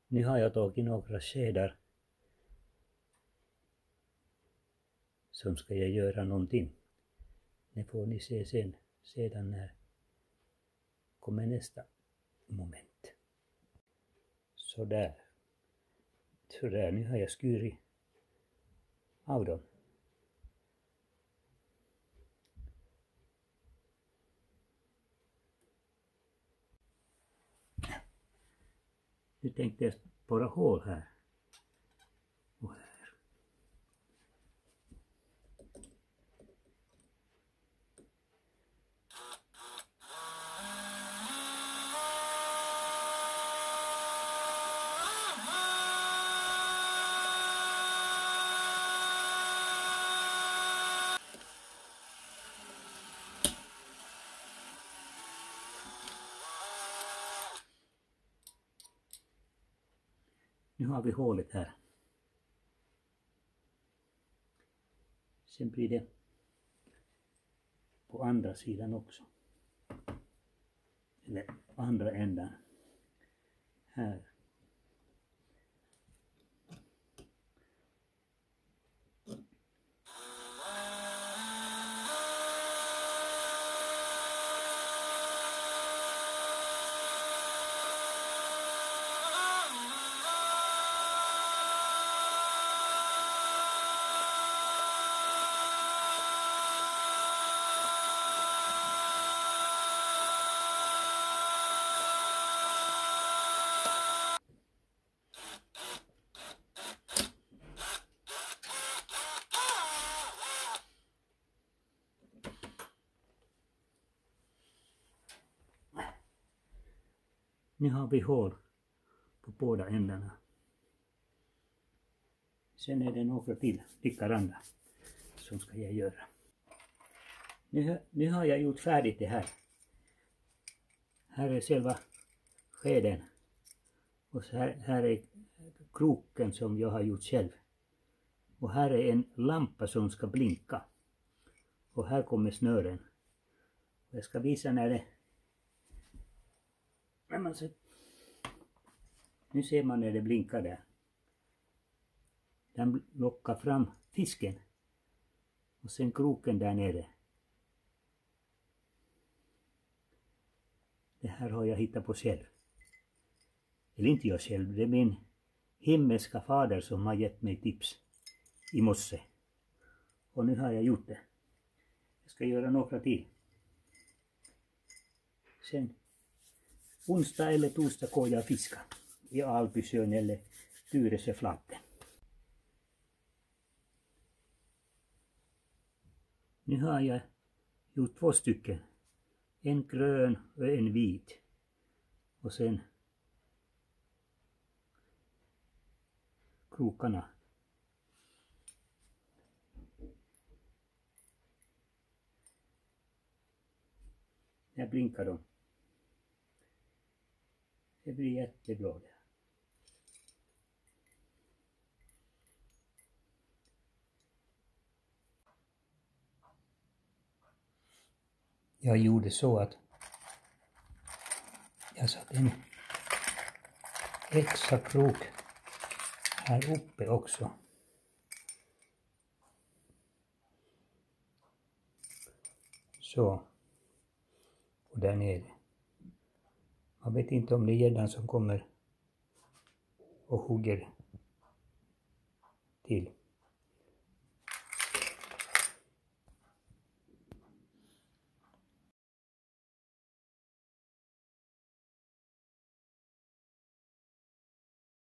Nu har jag tagit några skedar som ska jag göra någonting. Det får ni se sedan när kommer nästa moment. Sådär, nu har jag skurit av dem. Nu tänkte jag borra hål här och här. Nu har vi hålet här. Sen blir det på andra sidan också. Eller andra änden. Här. Nu har vi hål på båda ändarna. Sen är det några till likadana som ska jag göra. Nu har jag gjort färdigt det här. Här är själva skeden. Och så här är kroken som jag har gjort själv. Och här är en lampa som ska blinka. Och här kommer snören. Jag ska visa när nu ser man när det blinkar där. Den lockar fram fisken. Och sen kroken där nere. Det här har jag hittat på själv. Eller inte jag själv, det är min himmelska fader som har gett mig tips i morse. Och nu har jag gjort det. Jag ska göra några till. Sen onsdag eller torsdag går jag fiska i Albysjön eller Tyresöflatten. Nu har jag gjort 2 stycken. En grön och en vit. Och sen krokarna. Där blinkar de. Det blir jättebra det. Jag gjorde så att jag satte en extra krok här uppe också. Så. Och där nere. Man vet inte om det är gäddan som kommer och hugger till.